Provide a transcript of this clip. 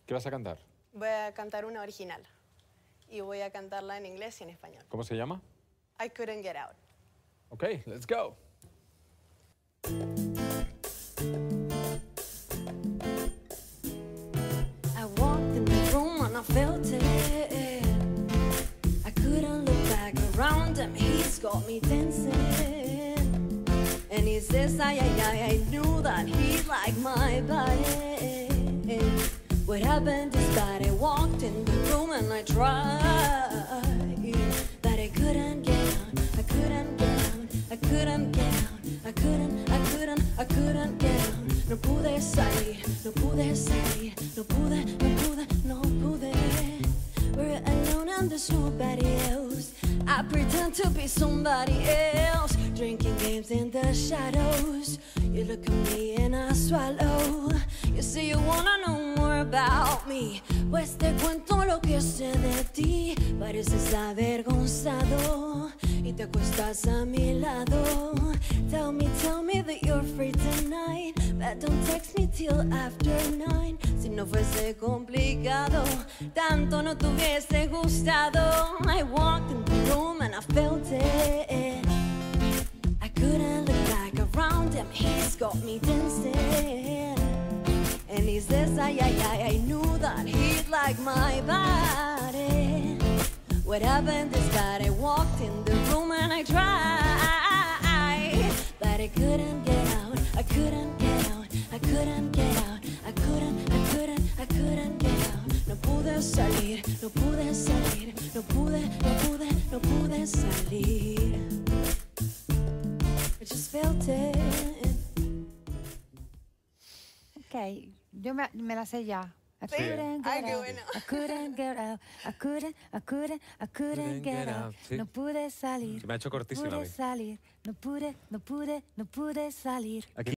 ¿Qué vas a cantar? Voy a cantar una original. Y voy a cantarla en inglés y en español. ¿Cómo se llama? I Couldn't Get Out. Ok, let's go. I walked in the room and I felt it. I couldn't look back around him, he's got me dancing. And he says, I knew that he liked my body. What happened is that I walked in the room and I tried, but I couldn't get out, I couldn't get out, I couldn't get out, I couldn't get out. No pude salir, no pude salir, no pude. We're alone and there's nobody else. I pretend to be somebody else, drinking games in the shadows. You look at me and I swallow. You say you wanna know more about me, pues te cuento lo que sé de ti. Pareces avergonzado y te acuestas a mi lado. Tell me that you're free tonight, but don't text me till after 9. Si no fuese complicado, tanto no te hubiese gustado. I walked in the room and I felt it. I couldn't look back around him, he's got me dancing. And he says, I knew that he'd like my body. What happened is that I walked in the room and I tried, but I couldn't get out, I couldn't get out, I couldn't get out, I couldn't get out. No pude salir, no pude salir, no pude salir. I just felt it. Ok, yo me la sé ya. I Sí. couldn't Ay, get qué out. bueno. I couldn't get out. I couldn't get out. Sí. No pude salir. Se me ha hecho cortísima a No mí. pude salir. No pude salir. Aquí